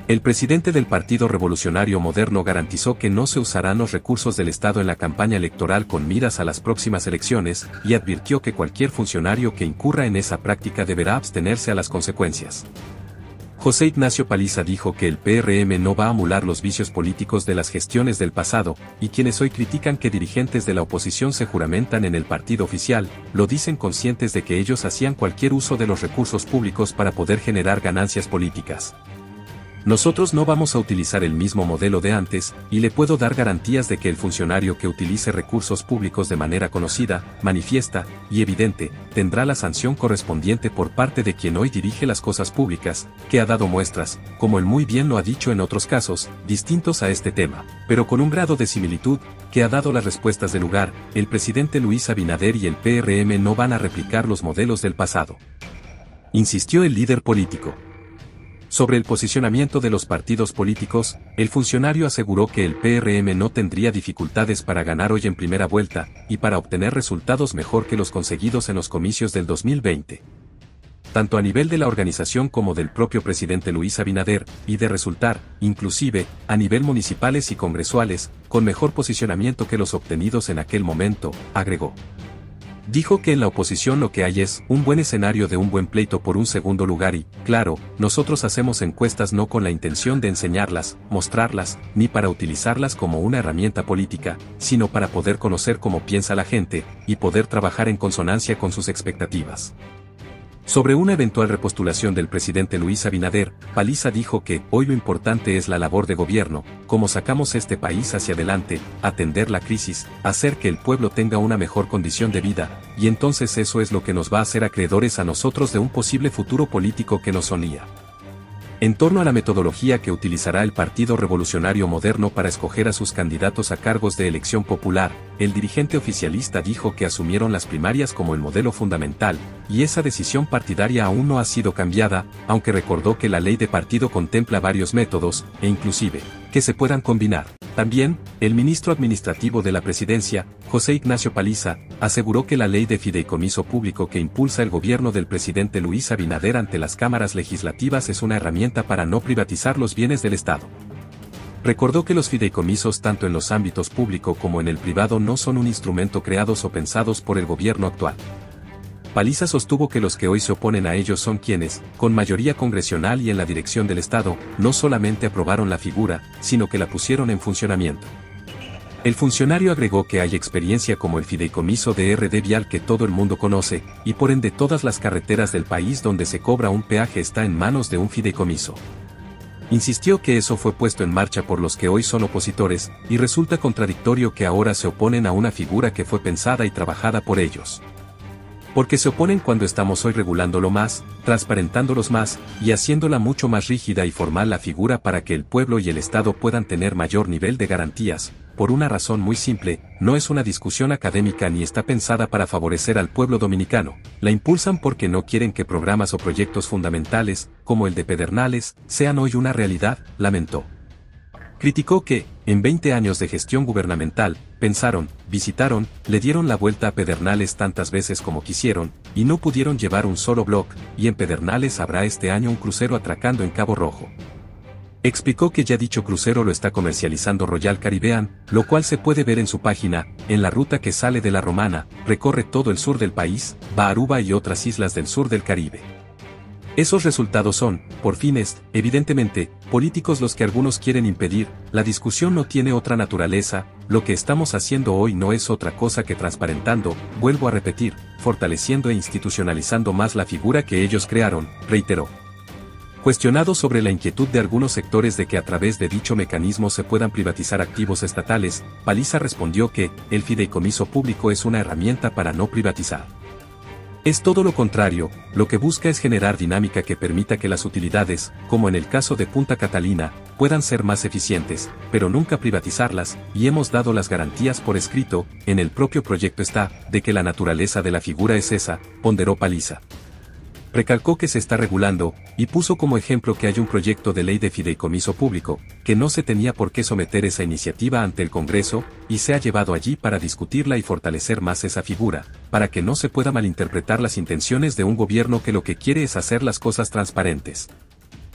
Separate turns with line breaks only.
El presidente del Partido Revolucionario Moderno garantizó que no se usarán los recursos del Estado en la campaña electoral con miras a las próximas elecciones, y advirtió que cualquier funcionario que incurra en esa práctica deberá abstenerse a las consecuencias. José Ignacio Paliza dijo que el PRM no va a emular los vicios políticos de las gestiones del pasado, y quienes hoy critican que dirigentes de la oposición se juramentan en el partido oficial, lo dicen conscientes de que ellos hacían cualquier uso de los recursos públicos para poder generar ganancias políticas. Nosotros no vamos a utilizar el mismo modelo de antes, y le puedo dar garantías de que el funcionario que utilice recursos públicos de manera conocida, manifiesta y evidente, tendrá la sanción correspondiente por parte de quien hoy dirige las cosas públicas, que ha dado muestras, como él muy bien lo ha dicho en otros casos, distintos a este tema, pero con un grado de similitud, que ha dado las respuestas del lugar. El presidente Luis Abinader y el PRM no van a replicar los modelos del pasado, insistió el líder político. Sobre el posicionamiento de los partidos políticos, el funcionario aseguró que el PRM no tendría dificultades para ganar hoy en primera vuelta, y para obtener resultados mejor que los conseguidos en los comicios del 2020. Tanto a nivel de la organización como del propio presidente Luis Abinader, y de resultar, inclusive, a nivel municipales y congresuales, con mejor posicionamiento que los obtenidos en aquel momento, agregó. Dijo que en la oposición lo que hay es un buen escenario de un buen pleito por un segundo lugar y, claro, nosotros hacemos encuestas no con la intención de enseñarlas, mostrarlas, ni para utilizarlas como una herramienta política, sino para poder conocer cómo piensa la gente, y poder trabajar en consonancia con sus expectativas. Sobre una eventual repostulación del presidente Luis Abinader, Paliza dijo que hoy lo importante es la labor de gobierno, cómo sacamos este país hacia adelante, atender la crisis, hacer que el pueblo tenga una mejor condición de vida, y entonces eso es lo que nos va a hacer acreedores a nosotros de un posible futuro político que nos sonía. En torno a la metodología que utilizará el Partido Revolucionario Moderno para escoger a sus candidatos a cargos de elección popular, el dirigente oficialista dijo que asumieron las primarias como el modelo fundamental, y esa decisión partidaria aún no ha sido cambiada, aunque recordó que la ley de partido contempla varios métodos, e inclusive, que se puedan combinar. También, el ministro administrativo de la presidencia, José Ignacio Paliza, aseguró que la ley de fideicomiso público que impulsa el gobierno del presidente Luis Abinader ante las cámaras legislativas es una herramienta para no privatizar los bienes del Estado. Recordó que los fideicomisos tanto en los ámbitos público como en el privado no son un instrumento creados o pensados por el gobierno actual. Paliza sostuvo que los que hoy se oponen a ellos son quienes, con mayoría congresional y en la dirección del Estado, no solamente aprobaron la figura, sino que la pusieron en funcionamiento. El funcionario agregó que hay experiencia como el fideicomiso de RD Vial que todo el mundo conoce, y por ende todas las carreteras del país donde se cobra un peaje está en manos de un fideicomiso. Insistió que eso fue puesto en marcha por los que hoy son opositores, y resulta contradictorio que ahora se oponen a una figura que fue pensada y trabajada por ellos. Porque se oponen cuando estamos hoy regulándolo más, transparentándolos más, y haciéndola mucho más rígida y formal la figura para que el pueblo y el Estado puedan tener mayor nivel de garantías, por una razón muy simple, no es una discusión académica ni está pensada para favorecer al pueblo dominicano, la impulsan porque no quieren que programas o proyectos fundamentales, como el de Pedernales, sean hoy una realidad, lamentó. Criticó que, en 20 años de gestión gubernamental, pensaron, visitaron, le dieron la vuelta a Pedernales tantas veces como quisieron, y no pudieron llevar un solo bloque, y en Pedernales habrá este año un crucero atracando en Cabo Rojo. Explicó que ya dicho crucero lo está comercializando Royal Caribbean, lo cual se puede ver en su página, en la ruta que sale de La Romana, recorre todo el sur del país, va a Aruba y otras islas del sur del Caribe. Esos resultados son, por fines, evidentemente, políticos los que algunos quieren impedir, la discusión no tiene otra naturaleza, lo que estamos haciendo hoy no es otra cosa que transparentando, vuelvo a repetir, fortaleciendo e institucionalizando más la figura que ellos crearon, reiteró. Cuestionado sobre la inquietud de algunos sectores de que a través de dicho mecanismo se puedan privatizar activos estatales, Paliza respondió que, el fideicomiso público es una herramienta para no privatizar. Es todo lo contrario, lo que busca es generar dinámica que permita que las utilidades, como en el caso de Punta Catalina, puedan ser más eficientes, pero nunca privatizarlas, y hemos dado las garantías por escrito, en el propio proyecto está, de que la naturaleza de la figura es esa, ponderó Paliza. Recalcó que se está regulando, y puso como ejemplo que hay un proyecto de ley de fideicomiso público, que no se tenía por qué someter esa iniciativa ante el Congreso, y se ha llevado allí para discutirla y fortalecer más esa figura, para que no se pueda malinterpretar las intenciones de un gobierno que lo que quiere es hacer las cosas transparentes.